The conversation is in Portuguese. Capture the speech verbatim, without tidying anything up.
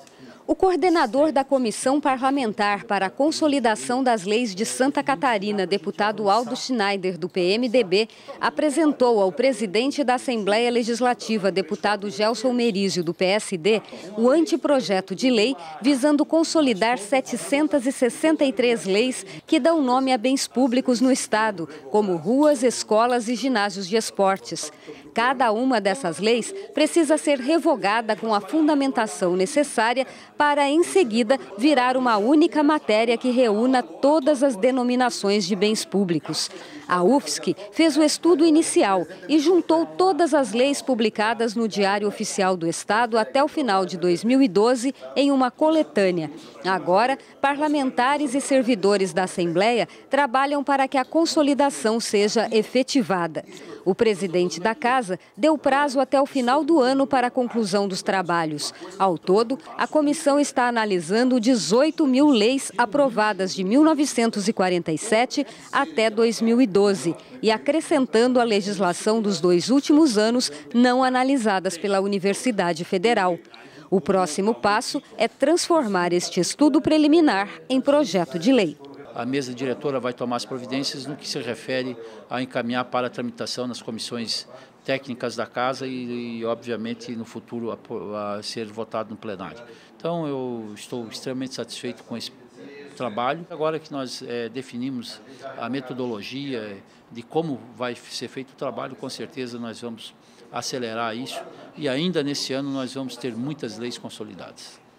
O coordenador da Comissão Parlamentar para a Consolidação das Leis de Santa Catarina, deputado Aldo Schneider, do P M D B, apresentou ao presidente da Assembleia Legislativa, deputado Gelson Merizio, do P S D, o anteprojeto de lei visando consolidar setecentas e sessenta e três leis que dão nome a bens públicos no Estado, como ruas, escolas e ginásios de esportes. Cada uma dessas leis precisa ser revogada com a fundamentação necessária para, em seguida, virar uma única matéria que reúna todas as denominações de bens públicos. A U F S C fez o estudo inicial e juntou todas as leis publicadas no Diário Oficial do Estado até o final de dois mil e doze em uma coletânea. Agora, parlamentares e servidores da Assembleia trabalham para que a consolidação seja efetivada. O presidente da Casa deu prazo até o final do ano para a conclusão dos trabalhos. Ao todo, a comissão está analisando dezoito mil leis aprovadas de mil novecentos e quarenta e sete até dois mil e doze e acrescentando a legislação dos dois últimos anos não analisadas pela Universidade Federal. O próximo passo é transformar este estudo preliminar em projeto de lei. A mesa diretora vai tomar as providências no que se refere a encaminhar para a tramitação nas comissões técnicas da Casa e, e obviamente, no futuro a, a ser votado no plenário. Então, eu estou extremamente satisfeito com esse trabalho. Agora que nós é, definimos a metodologia de como vai ser feito o trabalho, com certeza nós vamos acelerar isso e ainda nesse ano nós vamos ter muitas leis consolidadas.